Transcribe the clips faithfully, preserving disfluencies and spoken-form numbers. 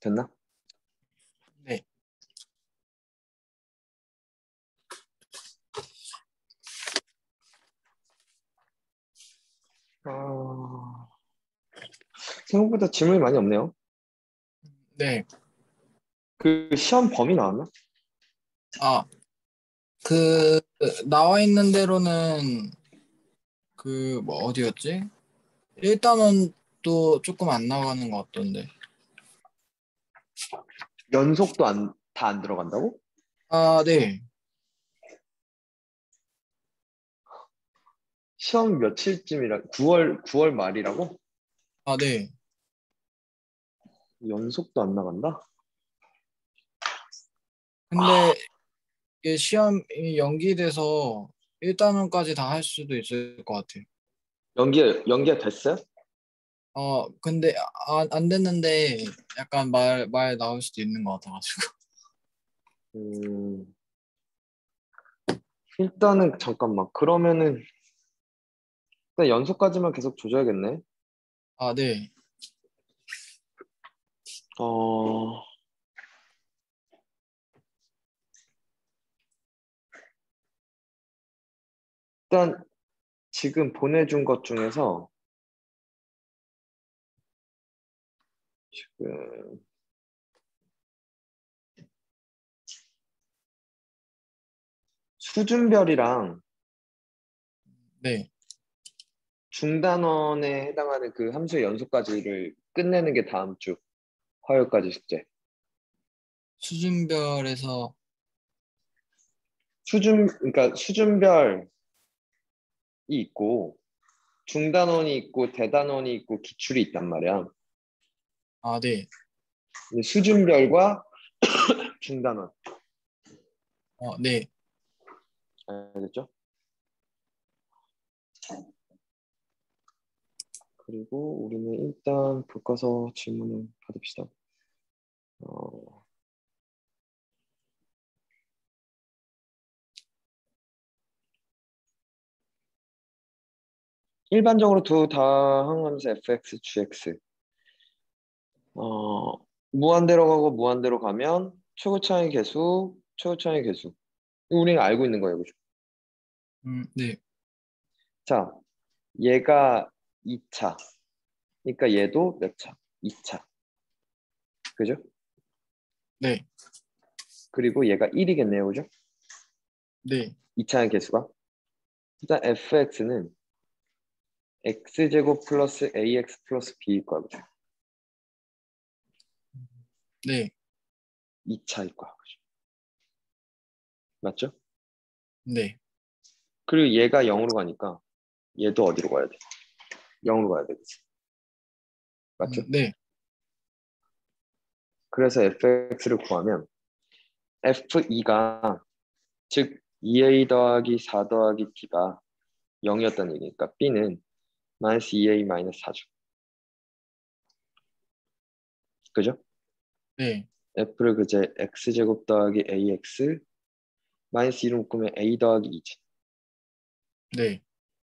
됐나? 네. 어... 생각보다 질문이 많이 없네요. 네. 그 시험 범위 나왔나? 아, 그 나와 있는 대로는 그 뭐 어디였지? 일 단원도 조금 안 나가는 것 같던데. 연속도 안, 다 안 들어간다고? 아, 네. 시험 며칠쯤이라, 구월, 구월 말이라고? 아, 네. 연속도 안 나간다? 근데 이게 시험이 연기돼서 일 단원까지 다 할 수도 있을 것 같아요. 연기, 연기가 됐어요? 어, 근데 안, 안 됐는데 약간 말, 말 나올 수도 있는 것 같아가지고. 음, 일단은, 잠깐만. 그러면은, 일단 연속까지만 계속 조져야겠네. 아, 네. 어, 일단, 지금 보내준 것 중에서, 지금, 수준별이랑 네. 중단원에 해당하는 그 함수의 연속까지를 끝내는 게 다음 주 화요일까지 숙제. 수준별에서, 수준, 그러니까 수준별이 있고, 중단원이 있고, 대단원이 있고, 기출이 있단 말이야. 아, 네. 근데 수준별과 중단원. 어, 네. 알겠죠? 그리고 우리는 일단 교과서 질문을 받읍시다. 어, 일반적으로 두 다항함수 fx, gx. 어, 무한대로 가고 무한대로 가면 최고차의 개수, 최고차의 개수. 이거 우리가 알고 있는 거예요, 그죠? 음, 네. 자, 얘가 이 차. 그러니까 얘도 몇 차? 이 차. 그죠? 네. 그리고 얘가 일이겠네요, 그죠? 네. 이 차의 개수가. 일단 fx는 x제곱 플러스 ax 플러스 b일 거야, 그죠? 네. 이 차일 거야, 그죠? 맞죠? 네. 그리고 얘가 영으로 가니까 얘도 어디로 가야 돼? 영으로 가야 되겠지. 맞죠? 음, 네. 그래서 fx를 구하면 에프이가 즉 이 에이 더하기 사 더하기 t가 영이었다는 얘기니까 b는 마이너스 이 에이 마이너스 사죠. 그죠? 네. f를 그제 x제곱 더하기 ax 마이너스 이로 묶으면 a 더하기 이지. 네.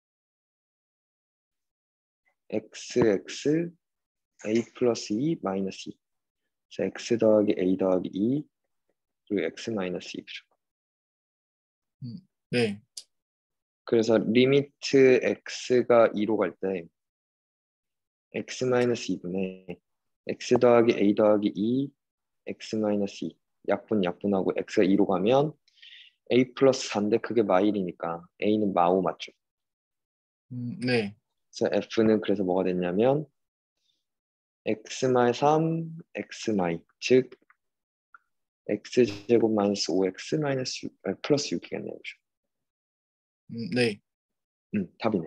xx a 플러스 이 마이너스 이. 그래서 x 더하기 a 더하기 이 그리고 x 마이너스 이. 음, 네. 그래서 리미트 x가 이로 갈 때 x 마이너스 이분의 x 더하기 a 더하기 이 x 마이너스 이 약분 약분하고 x가 이로 가면 a 플러스 사인데 그게 마일이니까 a는 마오 맞죠? 음, 네. 그래서 f는 그래서 뭐가 됐냐면 x 마이 삼 x 마이 즉 x제곱 마이너스 오 엑스 마이너스 육, 아니, 플러스 육이겠네요. 그죠? 음, 네. 음, 답이네.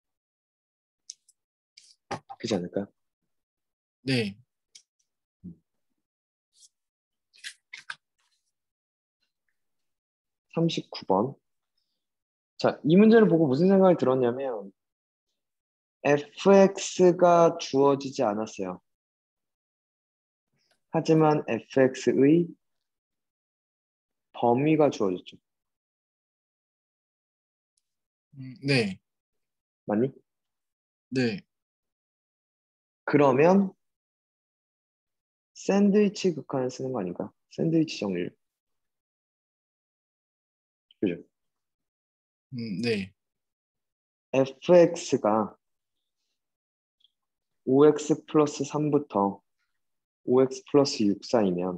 그렇지 않을까요? 네. 음. 삼십구 번. 자, 이 문제를 보고 무슨 생각이 들었냐면 fx가 주어지지 않았어요. 하지만 fx의 범위가 주어졌죠. 음, 네. 맞니? 네. 그러면 샌드위치 극한을 쓰는 거 아닌가? 샌드위치 정리를. 그죠? 음, 네. fx가 오엑스 플러스 삼부터 오엑스 플러스 육 사이면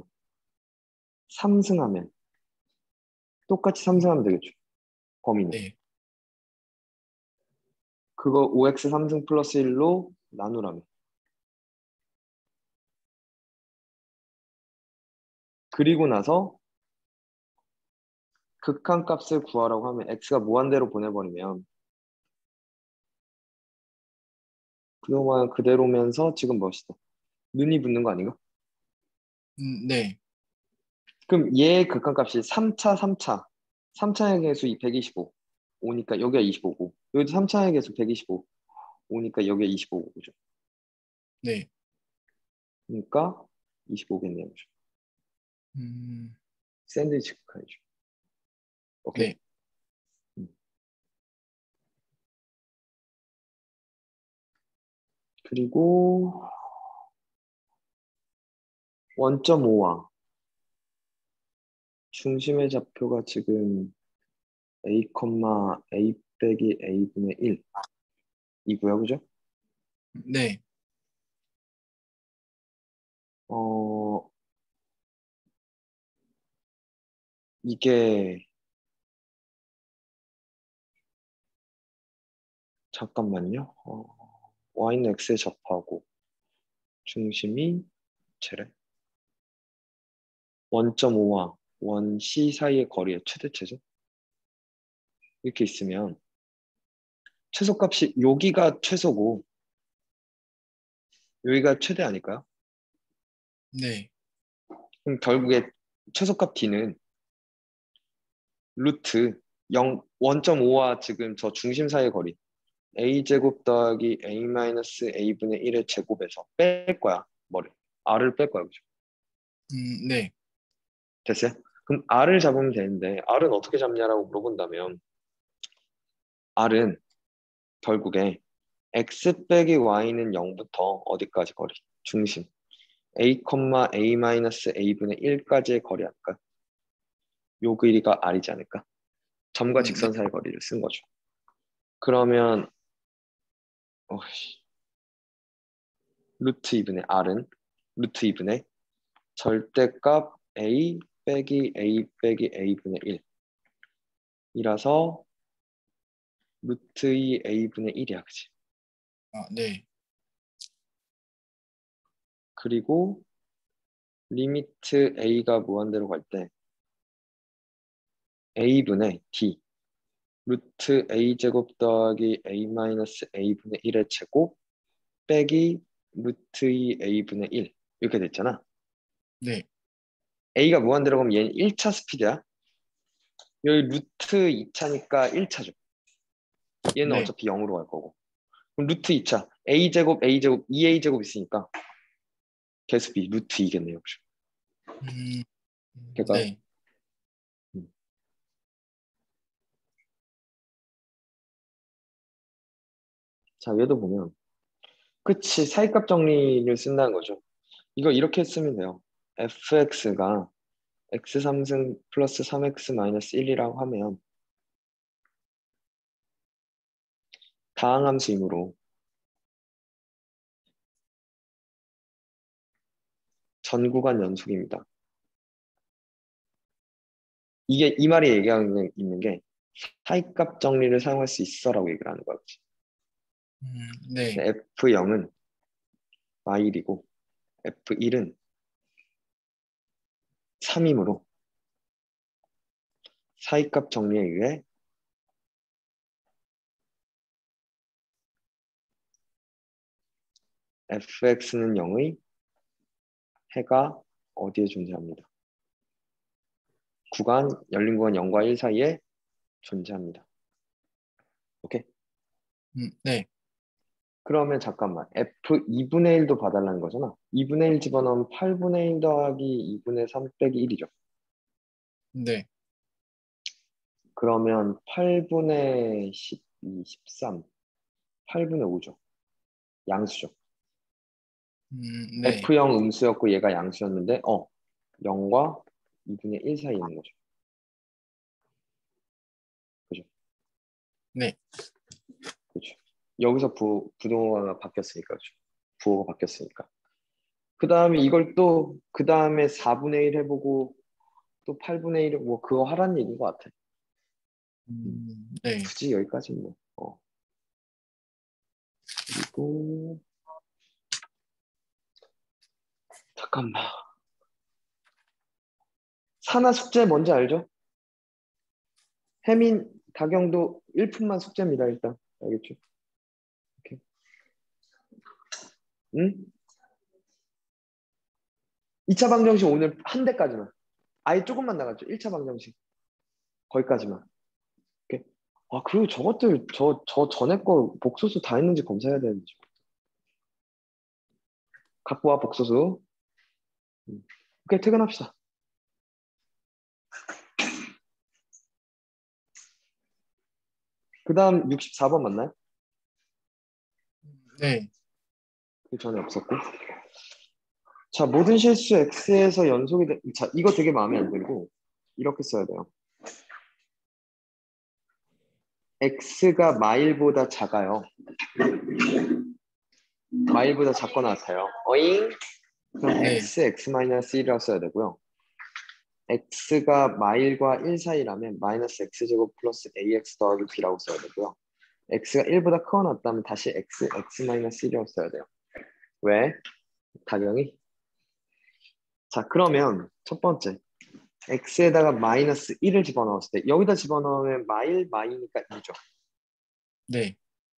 삼승하면 똑같이 삼승하면 되겠죠. 범위는. 네. 그거 오엑스 삼승 플러스 일로 나누라면. 그리고 나서 극한값을 구하라고 하면 x가 무한대로 보내버리면 그동안 그대로면서 지금 멋있다. 눈이 붙는 거 아닌가? 음, 네. 그럼 얘의 극한값이 삼 차, 삼 차. 삼 차의 개수 백이십오. 오니까 여기가 이십오고. 여기도 삼 차의 개수 백이십오. 오니까 여기가 이십오고. 그죠? 네. 그러니까 이십오겠네요. 그죠? 음, 샌드위치 극한이죠. 오케이? 네. 음. 그리고 일 점 오와 중심의 좌표가 지금 a, a 빼기 a분의 일 이고요. 그죠? 네. 어, 이게 잠깐만요. 어, y는 x에 접하고 중심이 쟤래. 일 점 오와 일 씨 사이의 거리의 최대체죠. 이렇게 있으면 최소값이 여기가 최소고 여기가 최대 아닐까요? 네. 그럼 결국에 최소값 d는 루트 영, 일 점 오와 지금 저 중심 사이의 거리 a제곱 더하기 a 마이너스 a분의 일의 제곱에서 뺄 거야. 뭐를? r을 뺄 거야. 그죠? 음, 네. 됐어요? 그럼 r을 잡으면 되는데 r은 어떻게 잡냐라고 물어본다면 r은 결국에 x 빼기 y는 영부터 어디까지 거리? 중심 a, a 마이너스 a분의 일까지의 거리 할까? 요 길이가 r이지 않을까? 점과 음, 네. 직선 사이 거리를 쓴 거죠. 그러면 어이씨, 루트 이분의 r은 루트 이분의 절대값 a 빼기 a 빼기 a분의 일이라서 루트 이 a분의 일이야. 그치? 아, 네. 그리고 리미트 a가 무한대로 갈 때 a분의 d 루트 a제곱 더하기 a 마이너스 a분의 일의 제곱 빼기 루트 이 a분의 일 이렇게 됐잖아. 네. a가 무한대로 가면 얘는 일 차 스피드야. 여기 루트 이 차니까 일 차죠. 얘는 네. 어차피 영으로 갈 거고. 그럼 루트 이 차 a제곱 a제곱 이 에이제곱 있으니까 개수비 루트 이겠네요. 그죠? 음, 될까요? 네. 음. 자, 얘도 보면 그치 사이값 정리를 쓴다는 거죠. 이거 이렇게 쓰면 돼요. fx가 x 삼승 플러스 삼 엑스 마이너스 일이라고 하면 다항함수이므로 전 구간 연속입니다. 이게 이 말이 얘기하고 있는 게 사이값 정리를 사용할 수 있어라고 얘기를 하는 거야. 그치? 음, 네. 에프 영은 마일이고 에프 일은 삼이므로 사이값 정리에 의해 fx는 영의 해가 어디에 존재합니다. 구간, 열린 구간 영과 일 사이에 존재합니다. 오케이? 음, 네. 그러면 잠깐만 에프 이분의 일도 봐달라는 거잖아. 이분의 일 집어넣으면 팔분의 일 더하기 이분의 삼 빼기 일이죠. 네. 그러면 팔분의 십이, 십삼, 팔분의 오죠. 양수죠. 음, 네. 에프영 음수였고 얘가 양수였는데 어 영과 이분의 일 사이에 있는 거죠. 그죠? 네. 그죠. 여기서 부, 부동어가 바뀌었으니까 그죠. 부호가 바뀌었으니까. 그 다음에 이걸 또 그 다음에 사분의 일 해보고 또 팔분의 일 뭐 그거 하라는 얘기인 것 같아. 음, 네. 굳이 여기까지 뭐. 어. 그리고 잠깐만. 산하 숙제 뭔지 알죠? 혜민, 다경도 일 분만 숙제입니다. 일단 알겠죠? 오케이. 응? 이 차 방정식 오늘 한 대까지만. 아예 조금만 나갔죠. 일 차 방정식. 거기까지만. 오케이. 아, 그리고 저것들, 저, 저 전에 거 복소수 다 했는지 검사해야 되는지. 갖고 와, 복소수. 음. 오케이, 퇴근합시다. 그 다음 육십사 번 맞나요? 네. 그 전에 없었고. 자, 모든 실수 X에서 연속이 돼. 자, 이거 되게 마음에 안 들고, 이렇게 써야 돼요. X가 마일보다 작아요. 마일보다 작거나 같아요. 어잉? 그럼 네. X, X-일이라고 써야 되고요. X가 마일과 일 사이라면 마이너스 X제곱 플러스 에이엑스 더하기 B라고 써야 되고요. X가 일보다 크거나 같다면 다시 X, X-일이라고 써야 돼요. 왜? 다경이? 자, 그러면 첫 번째. X에다가 마이너스 일을 집어넣었을 때 여기다 집어넣으면 마일, 마이니까 이죠. 네.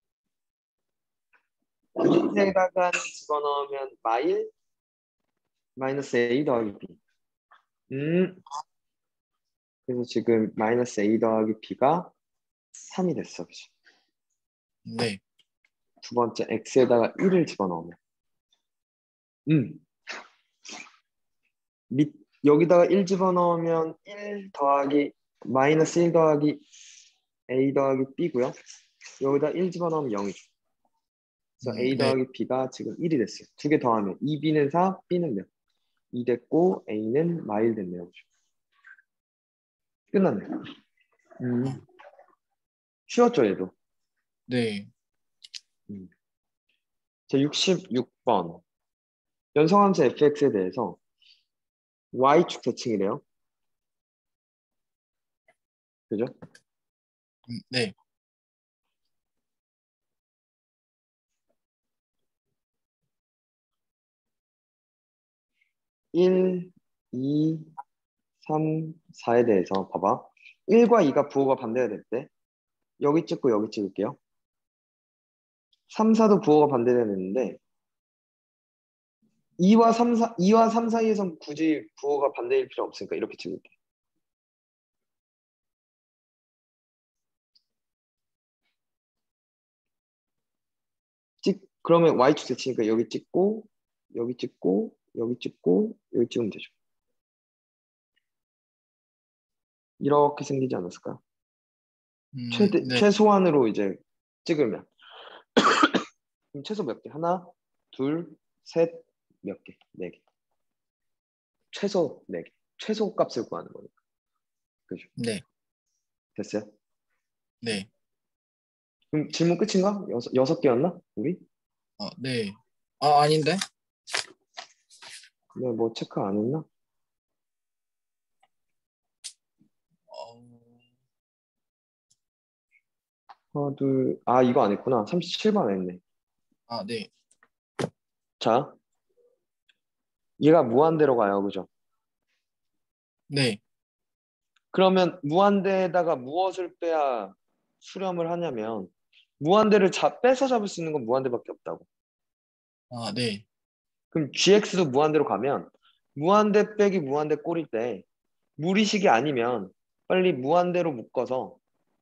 밑에다가 집어넣으면 마일, 마이너스 A 더하기 B. 음, 그래서 지금 마이너스 A 더하기 B가 삼이 됐어. 그치? 네. 두 번째, X에다가 일을 집어넣으면. 음, 밑, 여기다가 일 집어넣으면 일 더하기, 마이너스 일 더하기 A 더하기 B고요. 여기다 일 집어넣으면 영이죠. 그래서 음, A 네. 더하기 B가 지금 일이 됐어요. 두 개 더하면 이 B는 사, B는 몇? 이 됐고 A는 마일 됐네요. 그죠? 끝났네요. 음, 쉬웠죠, 얘도. 네. 음. 자, 육십육 번. 연성함수 에프엑스에 대해서 Y축 대칭이래요. 그죠? 음, 네. 일, 이, 삼, 사에 대해서 봐봐. 일과 이가 부호가 반대가 될 때 여기 찍고 여기 찍을게요. 삼, 사도 부호가 반대가 되는데 이와 삼, 사, 이와 삼 사이에선 굳이 부호가 반대일 필요 없으니까 이렇게 찍을게. 찍 그러면 Y축 대칭이니까 여기 찍고 여기 찍고 여기 찍고 여기 찍으면 되죠. 이렇게 생기지 않았을까요? 음, 최대, 네. 최소한으로 이제 찍으면 그럼 최소 몇 개? 하나, 둘, 셋, 몇 개? 네 개. 최소 네 개. 최소 값을 구하는 거니까. 그죠? 네. 됐어요? 네. 그럼 질문 끝인가? 여섯, 여섯 개였나? 우리? 어, 네. 아, 아닌데? 내가 뭐 체크 안 했나? 어, 하나, 둘, 아, 이거 안 했구나. 삼십칠 번 안 했네. 아, 네. 자, 얘가 무한대로 가요. 그죠? 네. 그러면 무한대에다가 무엇을 빼야 수렴을 하냐면 무한대를 자, 빼서 잡을 수 있는 건 무한대밖에 없다고. 아, 네. 그럼 지엑스도 무한대로 가면 무한대 빼기 무한대 꼴일 때 무리식이 아니면 빨리 무한대로 묶어서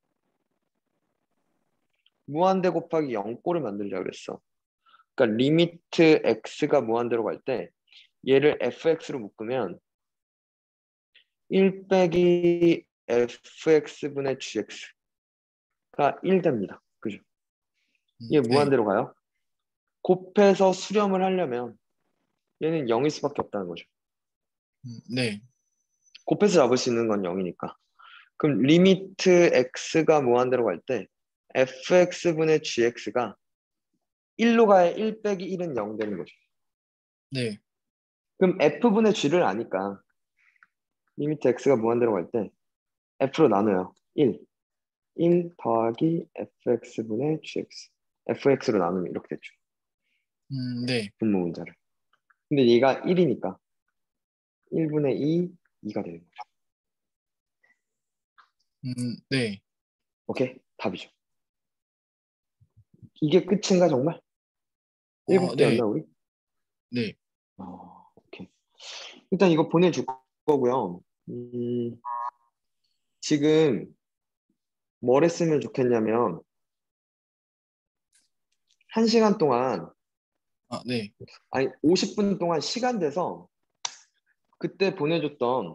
무한대 곱하기 영 꼴을 만들자 그랬어. 그러니까 리미트 x가 무한대로 갈 때 얘를 fx로 묶으면 일 빼기 fx분의 gx가 일 됩니다. 그죠? 음, 얘 네. 무한대로 가요. 곱해서 수렴을 하려면 얘는 영일 수밖에 없다는 거죠. 음, 네. 곱해서 잡을 수 있는 건 영이니까. 그럼 리미트 x가 무한대로 갈 때 fx분의 gx가 일로 가야 일 빼기 일은 영 되는 거죠. 네. 그럼 f분의 g를 아니까 리미트 x가 무한대로 갈 때 f로 나눠요. 일. 일 더하기 fx분의 gx. fx로 나누면 이렇게 됐죠. 음, 네. 분모 문자를. 근데 얘가 일이니까 일분의 이, 이가 되는 거죠. 음, 네. 오케이? 답이죠. 이게 끝인가 정말? 어, 일곱 네. 개였나 우리? 네. 어, 오케이. 일단 이거 보내줄 거고요. 음, 지금 뭘 했으면 좋겠냐면 한 시간 동안 아, 네. 아니 오십 분 동안 시간 돼서 그때 보내줬던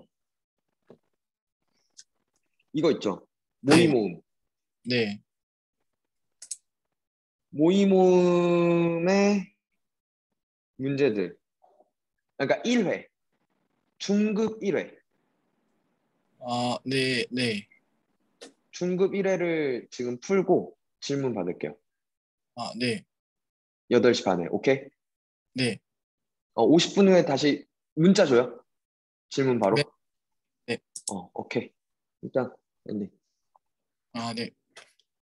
이거 있죠. 모의 네. 모음. 네. 모의 모음의 문제들. 그러니까 일 회. 중급 일 회. 아, 네. 네. 중급 일 회를 지금 풀고 질문 받을게요. 아, 네. 여덟 시 반에. 오케이? 네. 어, 오십 분 후에 다시 문자 줘요. 질문 네. 바로. 네. 어, 오케이. 일단 엔딩. 아, 네.